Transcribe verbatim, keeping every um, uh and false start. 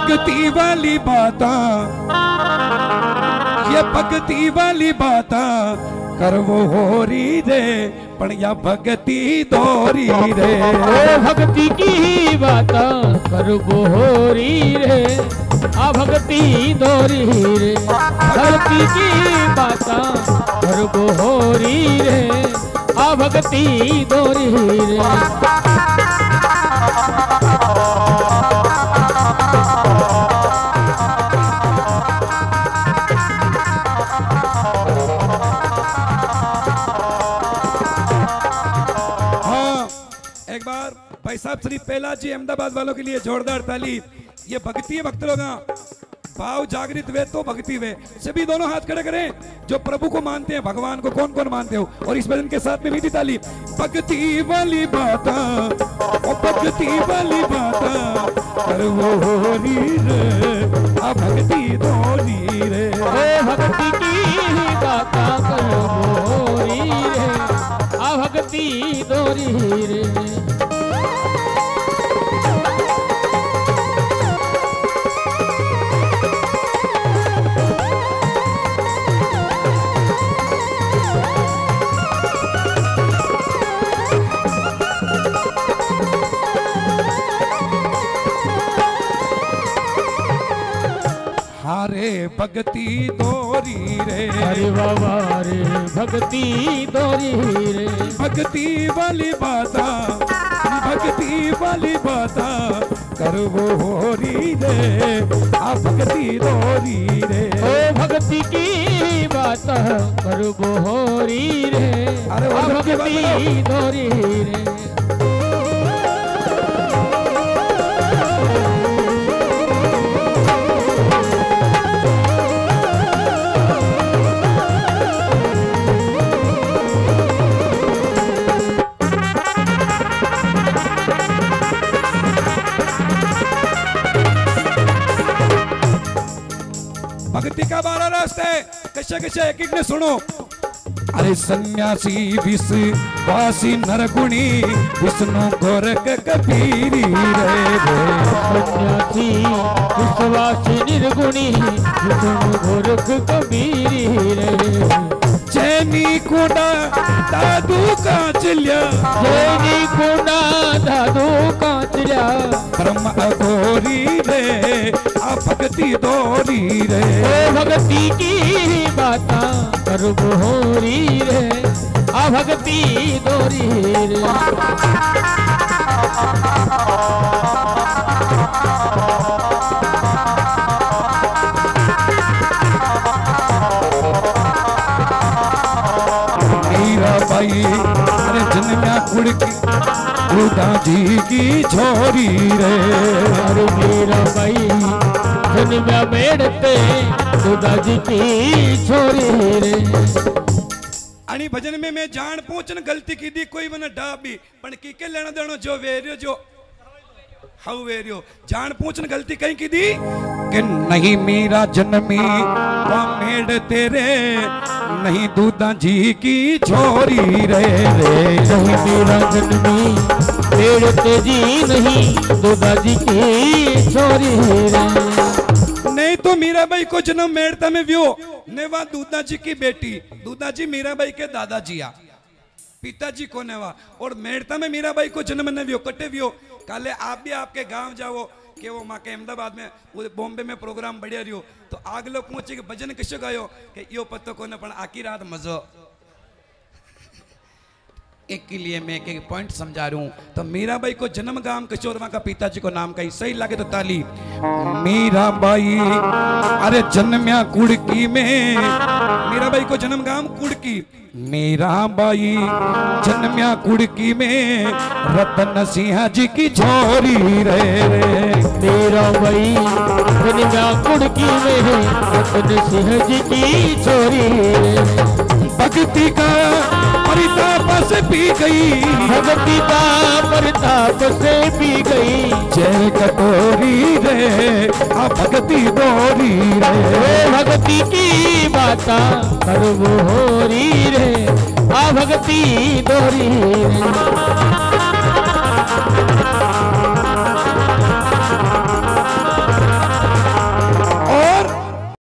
भक्ति वाली बाता, ये भक्ति वाली बाता करवो हो री रे, पण या भक्ति दोरी रे। ओ भक्ति की बाता करवो हो री रे, आ भक्ति दोरी रे। भक्ति की बाता करवो हो री रे, आ भक्ति दोरी रे। भाई साहब श्री पहला जी अहमदाबाद वालों के लिए जोरदार ताली। ये भक्ति है भक्त लोग, भाव जागृत वे तो भक्ति वे। सभी दोनों हाथ खड़े करें जो प्रभु को मानते हैं, भगवान को कौन कौन मानते हो, और इस भजन के साथ में मीठी ताली। भक्ति वाली बाता, ओ भक्ति वाली बाता करवो होरी रे, आ भक्ति दोरी रे। भक्ति की बाता करवो होरी रे, आ भक्ति दोरी रे। हारे भक्ति दोरी रे, अरे बाबा रे भक्ति दोरी रे। भक्ति वाली बाता, भक्ति वाली बाता करवो होरी रे, आ भक्ति दोरी रे। ओ भक्ति की बाता करवो होरी रे, अरे आ भक्ति दोरी रे। भक्ति का बारह रास्ते कशे कशे एक एक ने सुनो। अरे सन्यासी विश्वासी नरगुणी विष्णु गोरख कबीरी रे। सन्यासी विश्वासी निर्गुणी विष्णु गोरख कबीरी रे। जैनी कुंडा दादू कांचल्या, जैनी कुंडा दादू कांचल्या। ब्रह्म अघोरी रे, आ भक्ति दोरी रे। ओ भक्ति की बाता करवो होरी रे, आ भक्ति दोरी रे। भाई अरे जन्म्या कुड़की दूधा जी की छोरी रे। अरे मेरा भाई जन्म्या मेड़ते दूधा जी की छोरी रे। आणि भजन में मैं जान पहुंचन गलती की दी कोई मन डाबी, पण की के लेना देनो जो वेरियो जो हाउ वेरियो जान पहुंचन गलती कहीं की दी कि नहीं मेरा जन्मी वा मेड़ तेरे, नहीं दूधा जी की छोरी रे रे। नहीं मेरा जन्मी मेड़ तेजी, नहीं दूधा जी की छोरी रे। नहीं तो मीराबाई को जन्म मेड़ता में व्यो ने वा दूधा जी की बेटी, दूधा जी मीराबाई के दादाजी आ, पिताजी को ने वा, और मेड़ता में मीराबाई को जन्म ने व्यो कटे व्यो। काले आप भी आपके गांव जाओ कि वो माँ के अहमदाबाद में वो बॉम्बे में प्रोग्राम बढ़िया रही हो तो आग लोग पहुंचे कि भजन किसो गायो कि यो पत्तो को ने पण आकी रात मजो। एक के लिए मैं एक पॉइंट समझा रहा हूं। तो मीराबाई को जन्म गांव किशोरमा का पिताजी को नाम कही सही लगे तो ताली। मीराबाई अरे जन्म्या कुड़की में, मीराबाई को जन्म गांव कुड़की। मीराबाई जन्म्या कुड़की में रतन सिंह जी की छोरी रे रे। मीराबाई जन्म्या कुड़की में रतन सिंह जी की छोरी रे। भक्ति का परिताप से पी गई, भक्ति का परिताप से पी गई। जय कटोरी रे, आ भक्ति दोरी रे। भक्ति की बाता करवो होरी रे, आ भक्ति दोरी रे।